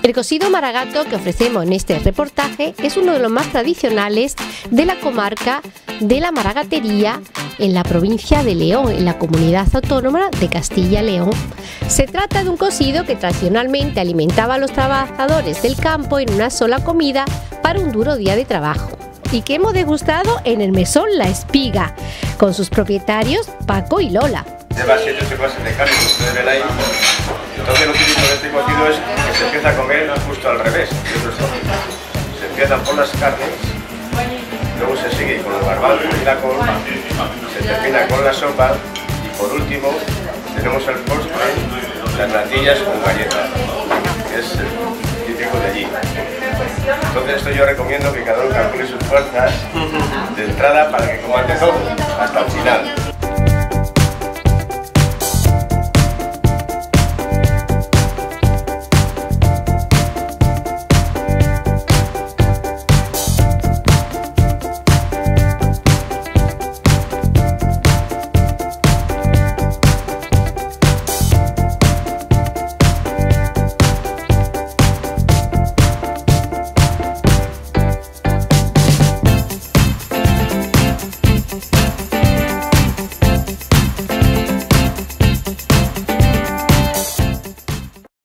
El cocido maragato que ofrecemos en este reportaje es uno de los más tradicionales de la comarca de la Maragatería en la provincia de León, en la comunidad autónoma de Castilla y León. Se trata de un cocido que tradicionalmente alimentaba a los trabajadores del campo en una sola comida para un duro día de trabajo, y que hemos degustado en el mesón La Espiga, con sus propietarios Paco y Lola. Lleva 7 o 8 clases de carne, como ustedes ven ahí. Entonces lo típico de este cocido es que se empieza a comer justo al revés. Se empiezan por las carnes, luego se sigue con el garbanzo y la col, se termina con la sopa y por último tenemos el postre, las natillas con galletas, que es típico de allí. Entonces esto yo recomiendo que cada uno calcule sus fuerzas de entrada para que coman de todo hasta el final.